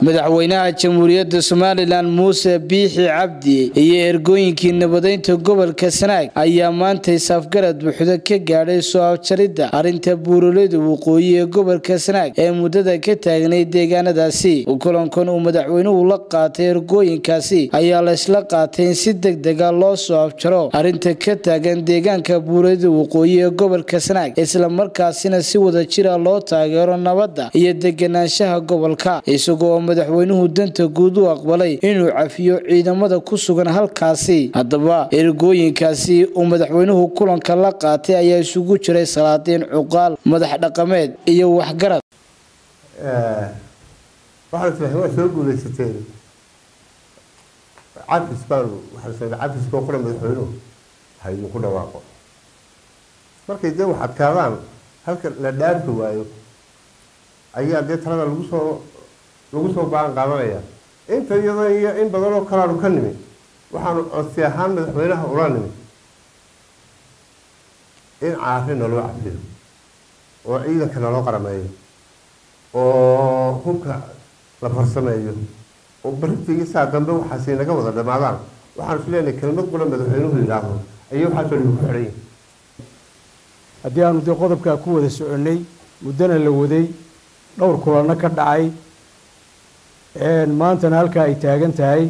madaxweynaha jamhuuriyadda Soomaaliland Muuse Biixi Cabdi iyo ergooyinkii nabadeynta gobolka Sanaag ayaa maanta safgarad buuxda ka gaadhay soo afjaridda arinta buuraleyda waqooyi ee gobolka Sanaag ee muddada ka taagnay deegaanadaasi. Kulankan uu madaxweynuhu la qaatay ergooyinkaasi ayaa la isla qaatay in si degdeg ah loo soo afjaro arinta ka taagan deegaanka buuraleyda waqooyi ee gobolka Sanaag, isla markaasina si wada jir ah loo taageero nabadda iyo deganaanshaha gobolka, isagoo madaxweynuhu danta guud u aqbalay inuu cafiyo ciidamada ku sugan halkaasi. Haddaba ergooyinkaasi uu madaxweynuhu kulanka la qaatay ayaa isugu jiray salaadiin, cuqaal, madax dhaqameed iyo waxgarad. waxaa soo guuleysatay cafis baan cafis koo qoran madaxweynuhu hayuu ku dhawaaqo markay dee wax adkaadaan halka la dhaafi waayo ayaa dee talada lagu soo baan qaadanaya. inta iyada iyo in badan oo kalaanu ka nimi waxaanu codsi ahaan madaxweynaha ula nimi in caafin loo cafiyo oo ciidanka loo qarameeyo oo hubka la farsameeyo oo bartigiisa dambe waxaas inaga wada dhamaadaan. waxaan filaynaa kelmad qura madaxweynuhu yiraahdo ayuu waxa soo dhigo xirey haddii aanu dee qodobka ku wada soconay muddana la waday dhowr kulanna ka dhacay maantana halka ay taagan tahay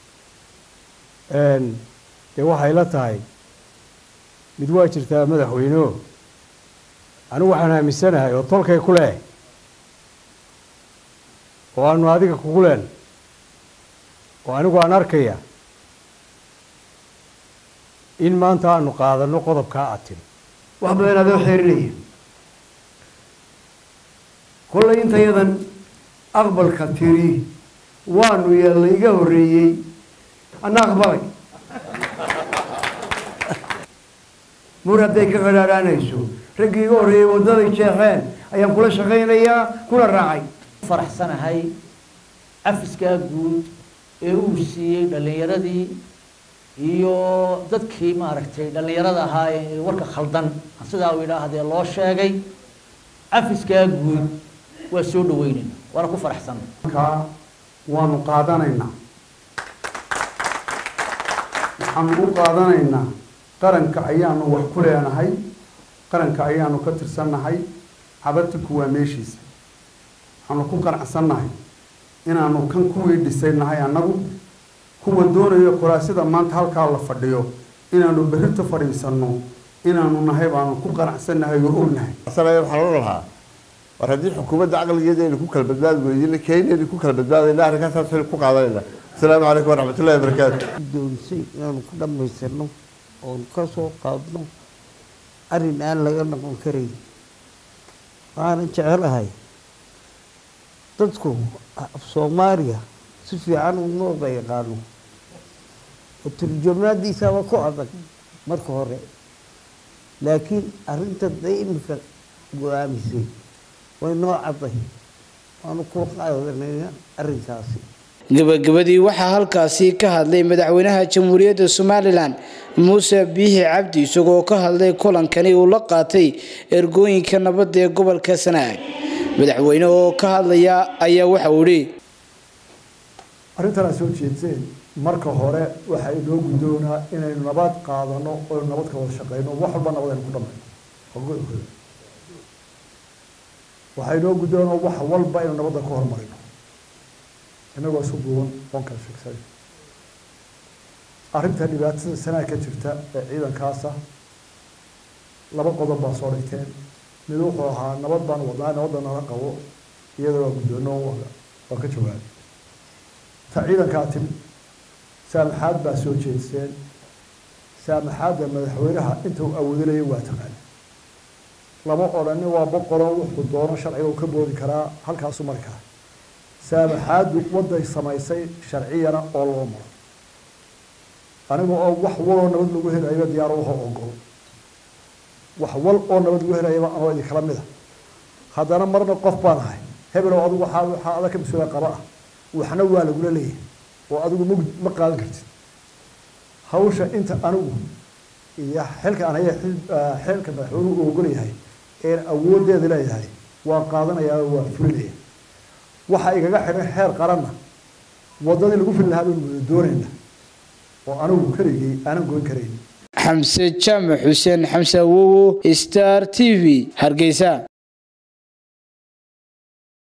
dee waxay la tahay mid waa jirtaa madaxweynuhu anigu waxaan aaminsanahay oo tolkay ku leh oo aanu adiga kugu leen oo anigu aan arkaya in maanta aanu qaadano qodobkaa aad tiri wax badan adoo xeerinaya kollay intayadan aqbalka tiri waanu yeelnay iga horreeyey anna aqbalay mur hadday ka qadhaadhaanayso raggii iga horreeyey waddaday jeexeen ayaan kula shaqaynayaa kuna raacay faraxsanahay cafiskaa guud ee uu siiyey dhallinyaradii iyo dadkii maaragtay dhallinyarada ahaa ee warka khaldan sidaa uu yidhaahdee loo sheegay. cafiskaa guud waa soo dhaweynayna waana ku faraxsanay. waanu qaadanaynaa waxaanu u qaadanaynaa qaranka ayaanu wax ku leenahay, qaranka ayaanu ka tirsannahay, xabadtiku waa meeshiisa. waxaanu ku qanacsannahay inaanu kan kuwii dhisaynahay annagu kuwa doonayo kuraasida maanta halkaa la fadhiyo inaanu berrito fadhiisanno inaanu nahay baanu ku qanacsannahay oo ognahay. waxaan lahaa war haddii xukuumadda caqligeeda aynu ku kala badbaadi weydina keenaynu ku kala badbaadayna arrinkaas ku qaadanayna. asalaamu calaykum waraxmatullaahi wabarakaatu. doonsay inaanu ku dhammaystirno oon ka soo qaadno arrin aan laga noqon karayn. waxaanan jecelahay dadku Soomaaliya si fiican u nooga yaqaano oo turjumaadiisaba ku adag marka hore, laakiin arrinta imika go'aamisay way noo cadday waanu ku qaadanayna arrinkaasi. gabagabadii waxaa halkaasi ka hadlay madaxweynaha jamhuuriyadda Soomaaliland Muuse Biixi Cabdi, isagoo ka hadlay kulankani uu la qaatay ergooyinka nabadda ee gobolka Sanaag. madaxweyne oo ka hadlaya ayaa waxa uu yiri arrintan soo jeedseen marka hore waxa ay noo gudoonaa inaynu nabad qaadano oo nabad ka wada shaqeyno wax walba nabad aynu ku dhamayno. waxay noo gudoonaa wax walba inaynu nabadda ka hormarino inagoo isu duuban oon kala sheegsanay. arrinta dhibaatada Sanaag ka jirta ee ciidankaasa laba qodob baa soo dhigteen. mid wuxuu ahaa nabad baan wadnaa, nabadda nala qabo iyadoo waa gudoono waa ka jawaabay. ta ciidankaa timid saamaxaad baa soo jeedseen. saamaxaadda madaxweynaha inta uu awoodinayay waa taqaan. lama odhanin waa boqoroo wuxuu doono sharciga uu ka boodi karaa halkaasu mari karaa. saamaxaaddu wadday samaysay sharciyana oo loo maro. aniga oo wax waloo nabad lagu helayo diyaar u ahoo ogol wax wal oo nabad lagu helayaba anoo idin kala mid ah. haddana marna qof baan ahay hebelow adigu waxaa adag ka mas-uula qaba ah waxna waa lagula leeyahay oo adigu ma qaadan kartid hawsha inta anigu iyo xilka aan haya xilka madaxweynuhu uu ogol yahay ee awooddeeda leeyahay waa qaadanayaa waa fulinaya. waxa igaga xiran heer qaranna wadadii lagu fili lahaa baynu doonaynaa oo anigu kaligay aanan goyn karayn. Xamse Jaamac Xuseen Xamse Awowo, Star TV, Hargeysa.